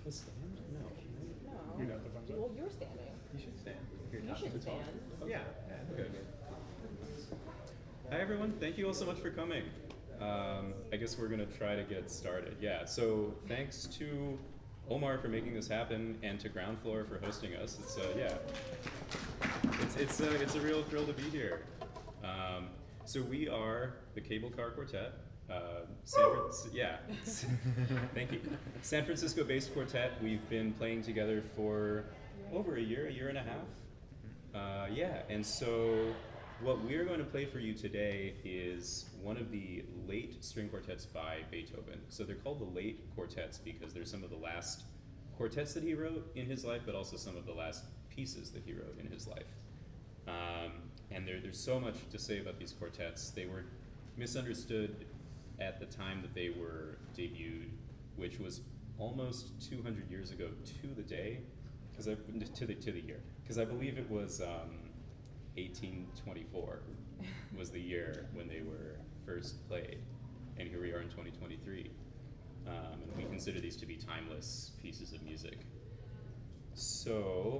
to stand? No. No. You got the thumbs up. Well, you're standing. You should stand. You should stand. Yeah. Okay. Hi everyone. Thank you all so much for coming. I guess we're gonna try to get started. Yeah. So thanks to Omar for making this happen, and to Groundfloor for hosting us. It's it's a real thrill to be here. So we are the Cable Car Quartet. Thank you. San Francisco-based quartet. We've been playing together for over a year and a half. And so what we're going to play for you today is one of the late string quartets by Beethoven. So they're called the late quartets because they're some of the last quartets that he wrote in his life, but also some of the last pieces that he wrote in his life. And there's so much to say about these quartets. They were misunderstood at the time that they were debuted, which was almost 200 years ago to the day, to the year, because I believe it was 1824 was the year when they were first played, and here we are in 2023, and we consider these to be timeless pieces of music. So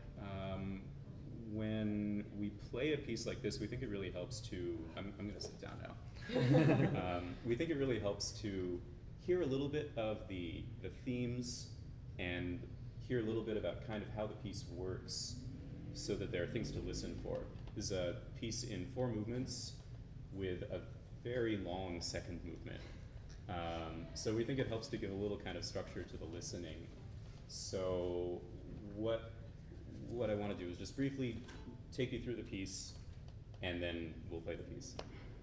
when we play a piece like this, we think it really helps to, I'm going to sit down now. We think it really helps to hear a little bit of the themes and hear a little bit about kind of how the piece works so that there are things to listen for. This is a piece in 4 movements with a very long second movement. So we think it helps to give a little kind of structure to the listening. So what I want to do is just briefly take you through the piece, and then we'll play the piece.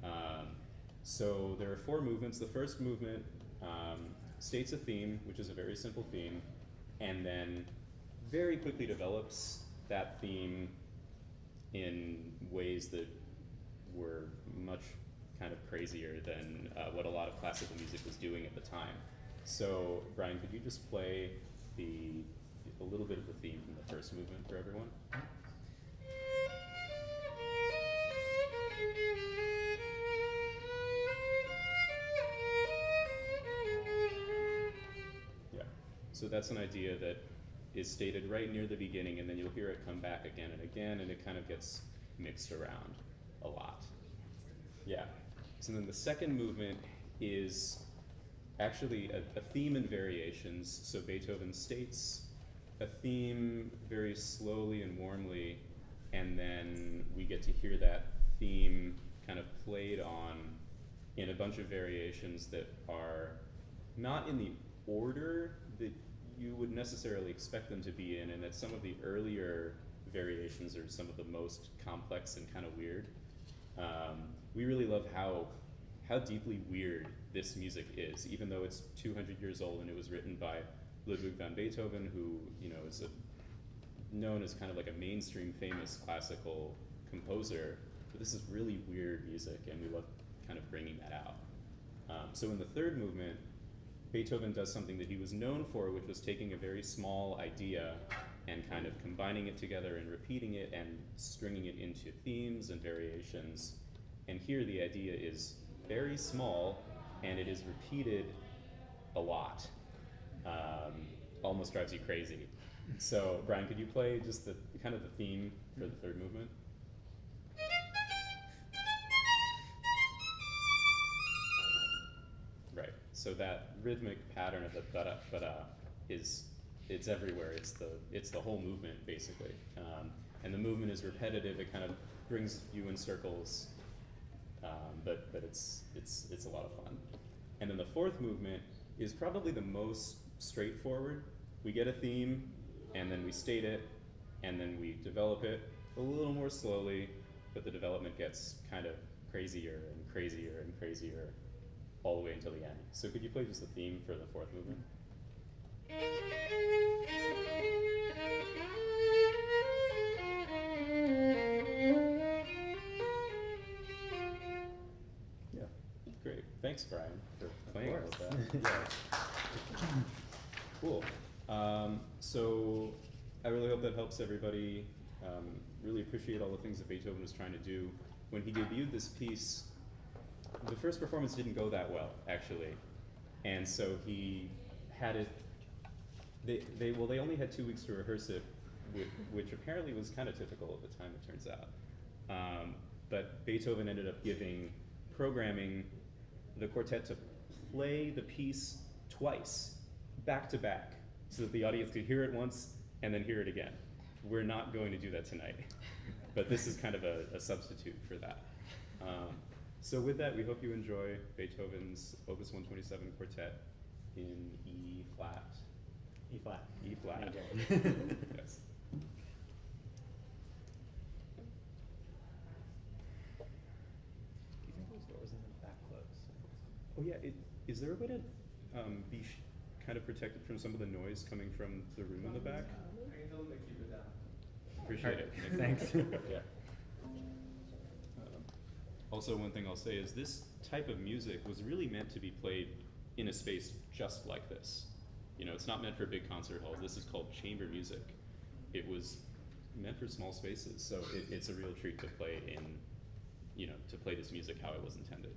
So there are 4 movements. The first movement states a theme, which is a very simple theme, and then very quickly develops that theme in ways that were much kind of crazier than what a lot of classical music was doing at the time. So Brian, could you just play a little bit of the theme from the first movement for everyone? Yeah, so that's an idea that is stated right near the beginning, and then you'll hear it come back again and again, and it kind of gets mixed around a lot. Yeah, so then the second movement is actually a theme and variations. So Beethoven states a theme very slowly and warmly, and then we get to hear that theme kind of played on in a bunch of variations that are not in the order that you would necessarily expect them to be in, and that some of the earlier variations are some of the most complex and kind of weird. We really love how deeply weird this music is, even though it's 200 years old and it was written by Ludwig van Beethoven, who is known as kind of like a mainstream famous classical composer. But this is really weird music, and we love kind of bringing that out. So in the third movement, Beethoven does something that he was known for, which was taking a very small idea and kind of combining it together and repeating it and stringing it into themes and variations. And here the idea is very small, and it is repeated a lot. Almost drives you crazy. So Brian, could you play just the kind of the theme for the third movement? Right. So that rhythmic pattern of the ba-da, ba-da it's everywhere. It's the whole movement basically, and the movement is repetitive. It kind of brings you in circles, but it's a lot of fun. And then the fourth movement is probably the most straightforward. We get a theme, and then we state it, and then we develop it a little more slowly, but the development gets kind of crazier and crazier and crazier all the way until the end. So could you play just the theme for the fourth movement? Yeah, great. Thanks, Brian, for playing all of that. Yeah. Cool. So I really hope that helps everybody really appreciate all the things that Beethoven was trying to do. When he debuted this piece, the first performance didn't go that well, actually. And so he had it They only had 2 weeks to rehearse it, which apparently was kind of typical at the time, it turns out. But Beethoven ended up programming the quartet to play the piece twice, back to back, so that the audience could hear it once and then hear it again. We're not going to do that tonight, but this is kind of a substitute for that. So with that, we hope you enjoy Beethoven's Opus 127 Quartet in E flat. E flat. E flat. Yes. Do you think those doors in the back close? Oh yeah, is there a way to be kind of protected from some of the noise coming from the room in the back? I can tell them to keep it down. Appreciate it. Thanks. Yeah. Also, one thing I'll say is this type of music was really meant to be played in a space just like this. You know, it's not meant for big concert halls. This is called chamber music. It was meant for small spaces, so it's a real treat to play to play this music how it was intended.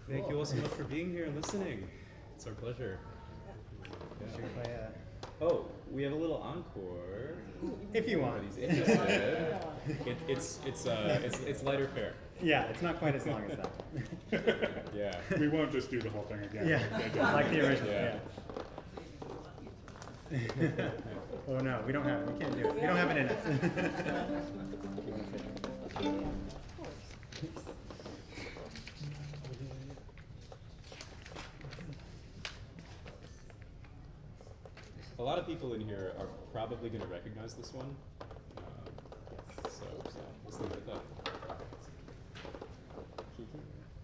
Thank you all so much for being here and listening. It's our pleasure. Should we play Oh, we have a little encore. if you want. Everybody's interested. It's lighter fare. Yeah, it's not quite as long as that. Yeah. We won't just do the whole thing again. Yeah, like the original. Yeah. Yeah. Oh no, we don't have it. We can't do it. We don't have it in us. A lot of people in here are probably going to recognize this one. So let's leave it at that. Kiki?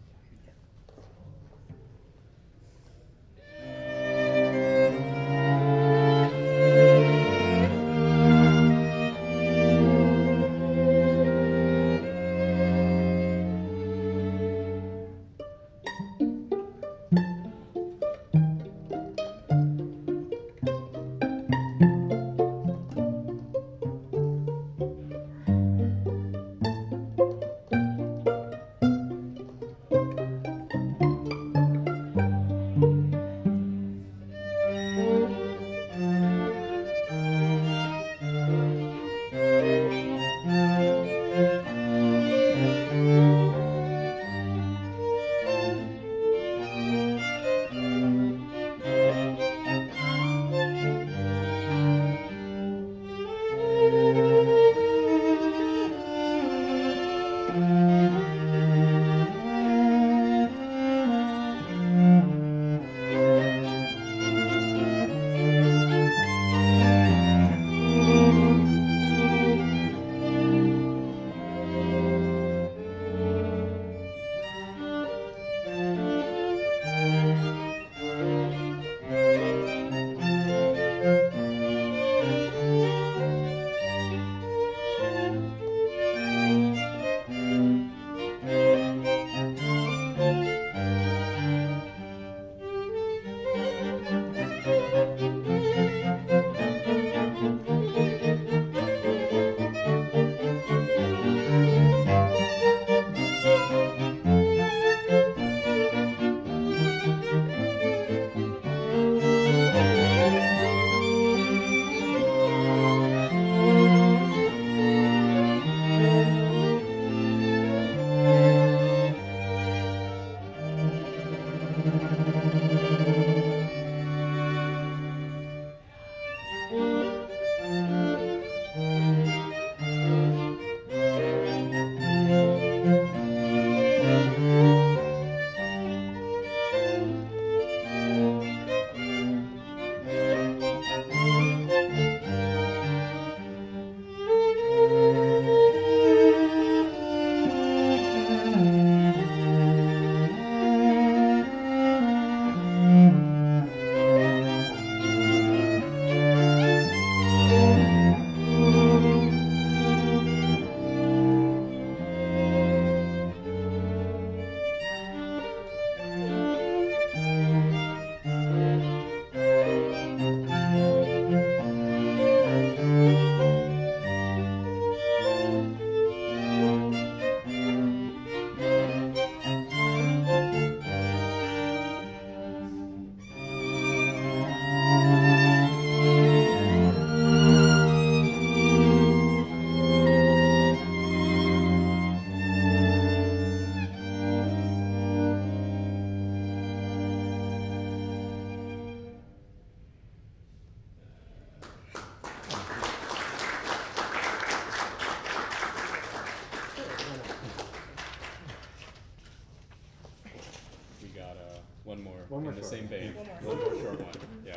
One more in the short same vein. One One more short one. Yeah.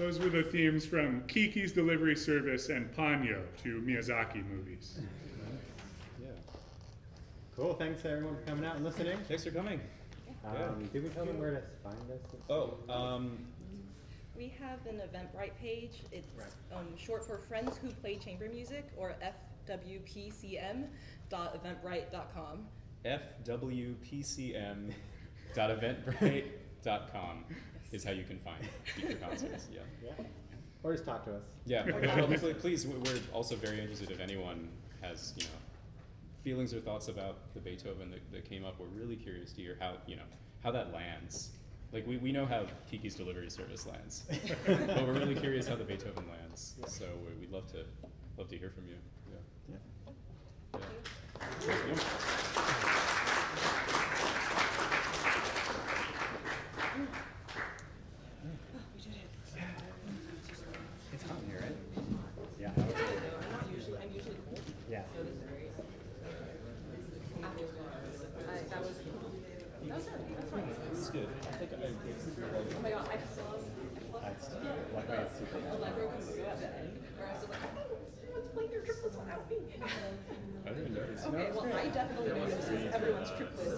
Those were the themes from Kiki's Delivery Service and Ponyo, two Miyazaki movies. Yeah. Cool. Thanks everyone for coming out and listening. Thanks for coming. Did we tell them where to find us? We have an Eventbrite page. It's short for Friends Who Play Chamber Music, or FWPCM.eventbrite.com. FWPCM.eventbrite.com is how you can find future concerts. Yeah. Or just talk to us. Yeah. Please, we're also very interested if anyone has, feelings or thoughts about the Beethoven that came up. We're really curious to hear how that lands. Like we know how Kiki's Delivery Service lands, but we're really curious how the Beethoven lands. So we'd love to hear from you. Yeah. Yeah. It's hot in here, right? Yeah. I'm usually cold. Yeah. That's fine. It's good. I think Oh my god, I saw Allegro can go at the end, where I was just like, oh, everyone's playing their triplets without me. I didn't notice. Okay, well, I definitely noticed everyone's triplets.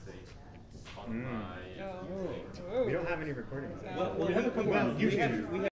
We don't have any recordings. Well, we have a couple. Well, you should.